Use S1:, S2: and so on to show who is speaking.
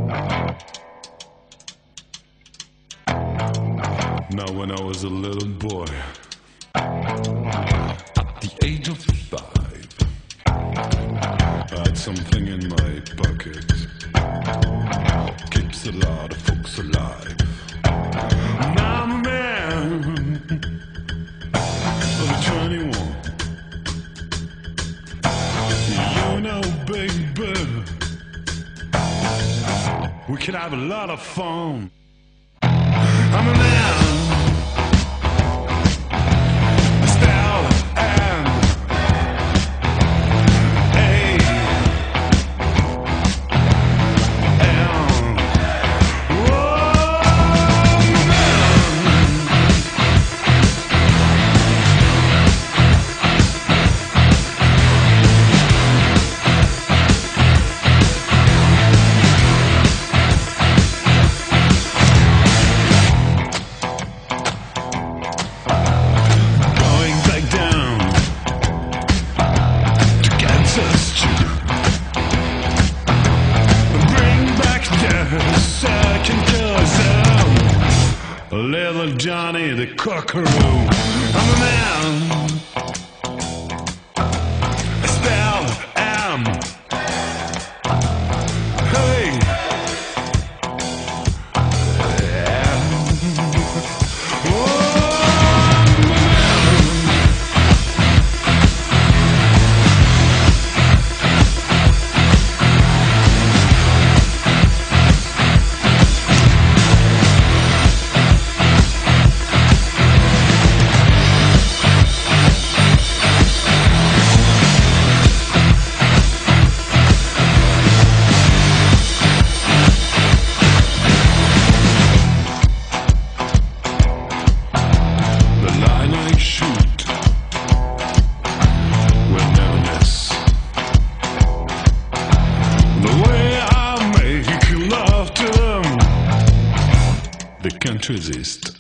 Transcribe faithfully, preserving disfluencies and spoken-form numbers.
S1: Now when I was a little boy, at the age of five, I had something in my pocket, keeps a lot of folks alive. Now I'm a man of twenty-one. You know, baby, we can have a lot of fun. I'm a man, style and A M. Whoa, little Johnny the Cockaroo. I'm a man, spell M. Hey, shoot will never miss. The way I make love to them, they can't resist.